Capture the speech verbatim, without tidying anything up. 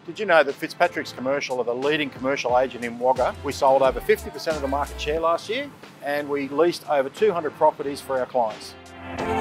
Did you know that Fitzpatricks Commercial are the leading commercial agent in Wagga? We sold over fifty percent of the market share last year and we leased over two hundred properties for our clients.